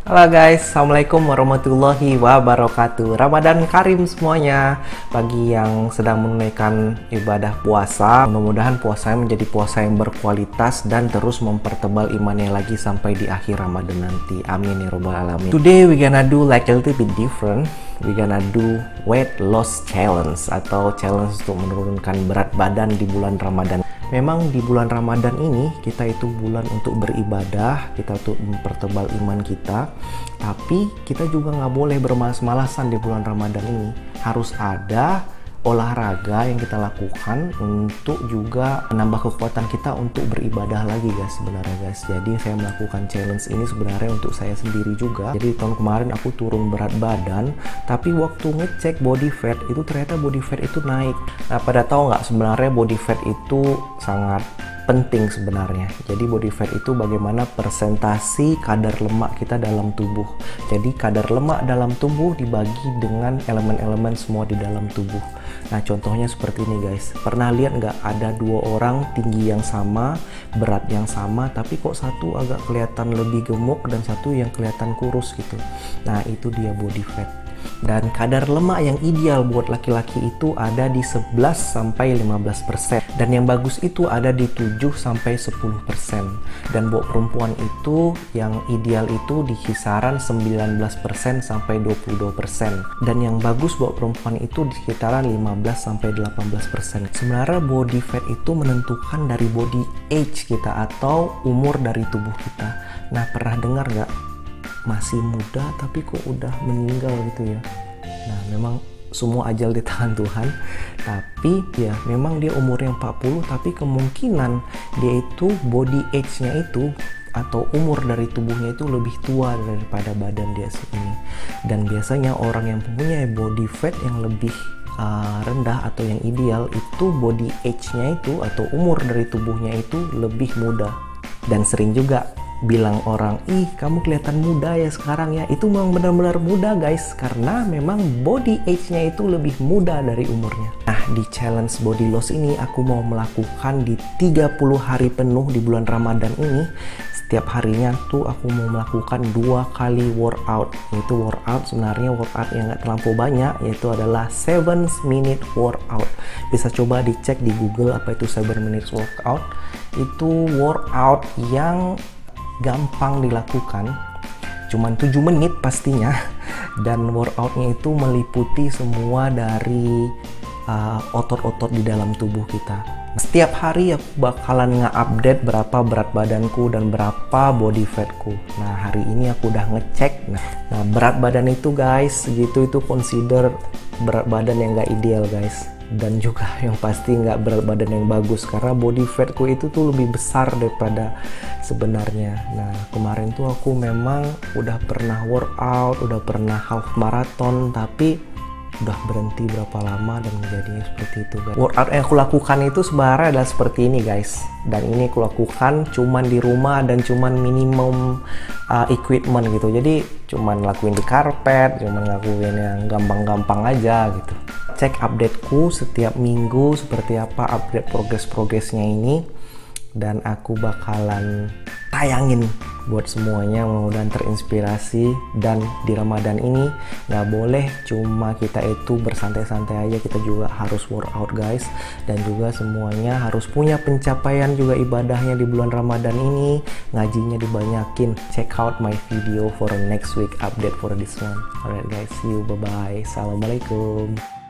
Halo guys, Assalamualaikum warahmatullahi wabarakatuh. Ramadan Karim semuanya. Bagi yang sedang menunaikan ibadah puasa, mudah-mudahan puasanya menjadi puasa yang berkualitas dan terus mempertebal imannya lagi sampai di akhir Ramadan nanti. Amin ya robbal alamin. Today we gonna do like a little bit different. We gonna do weight loss challenge atau challenge untuk menurunkan berat badan di bulan Ramadan. Memang di bulan Ramadan ini kita itu bulan untuk beribadah, kita untuk mempertebal iman kita. Tapi kita juga nggak boleh bermalas-malasan di bulan Ramadan ini. Harus ada olahraga yang kita lakukan untuk juga menambah kekuatan kita untuk beribadah lagi guys sebenarnya guys. Jadi saya melakukan challenge ini sebenarnya untuk saya sendiri juga. Jadi tahun kemarin aku turun berat badan, tapi waktu ngecek body fat itu ternyata body fat itu naik. Nah, pada tahu nggak sebenarnya body fat itu sangat penting sebenarnya. Jadi body fat itu bagaimana persentasi kadar lemak kita dalam tubuh. Jadi kadar lemak dalam tubuh dibagi dengan elemen-elemen semua di dalam tubuh. Nah contohnya seperti ini guys. Pernah lihat nggak ada dua orang tinggi yang sama, berat yang sama, tapi kok satu agak kelihatan lebih gemuk dan satu yang kelihatan kurus gitu. Nah itu dia body fat. Dan kadar lemak yang ideal buat laki-laki itu ada di 11-15%, dan yang bagus itu ada di 7-10%, dan buat perempuan itu yang ideal itu di kisaran 19%-22%, dan yang bagus buat perempuan itu di sekitaran 15-18%. Sebenarnya body fat itu menentukan dari body age kita atau umur dari tubuh kita. Nah pernah dengar nggak? Masih muda tapi kok udah meninggal gitu ya. Nah memang semua ajal di tangan Tuhan, tapi ya memang dia umurnya 40 tapi kemungkinan dia itu body age-nya itu atau umur dari tubuhnya itu lebih tua daripada badan dia ini. Dan biasanya orang yang mempunyai body fat yang lebih rendah atau yang ideal itu body age-nya itu atau umur dari tubuhnya itu lebih muda. Dan sering juga bilang orang, ih kamu kelihatan muda ya sekarang ya. Itu memang benar-benar muda guys, karena memang body age-nya itu lebih muda dari umurnya. Nah di challenge body loss ini aku mau melakukan di 30 hari penuh di bulan Ramadan ini. Setiap harinya tuh aku mau melakukan 2 kali workout. Yaitu workout sebenarnya workout yang gak terlampau banyak, yaitu adalah 7 minute workout. Bisa coba dicek di Google apa itu 7 minutes workout. Itu workout yang gampang dilakukan, cuman 7 menit pastinya, dan workoutnya itu meliputi semua dari otot-otot di dalam tubuh kita. Setiap hari aku bakalan nge-update berapa berat badanku dan berapa body fatku. Nah hari ini aku udah ngecek. Nah berat badan itu guys segitu itu consider berat badan yang gak ideal guys. Dan juga yang pasti nggak berat badan yang bagus, karena body fatku itu tuh lebih besar daripada sebenarnya. Nah kemarin tuh aku memang udah pernah workout, udah pernah half marathon, tapi udah berhenti berapa lama dan menjadinya seperti itu guys. Workout yang aku lakukan itu sebenarnya adalah seperti ini guys, dan ini aku lakukan cuman di rumah dan cuman minimum equipment gitu. Jadi cuman lakuin di karpet, cuman lakuin yang gampang-gampang aja gitu. Cek updateku setiap minggu seperti apa update progresnya ini, dan aku bakalan tayangin buat semuanya, mudah-mudahan terinspirasi. Dan di Ramadan ini nggak boleh cuma kita itu bersantai-santai aja, kita juga harus workout guys, dan juga semuanya harus punya pencapaian juga ibadahnya di bulan Ramadan ini, ngajinya dibanyakin. Check out my video for next week update for this one. Alright guys, see you, bye bye, assalamualaikum.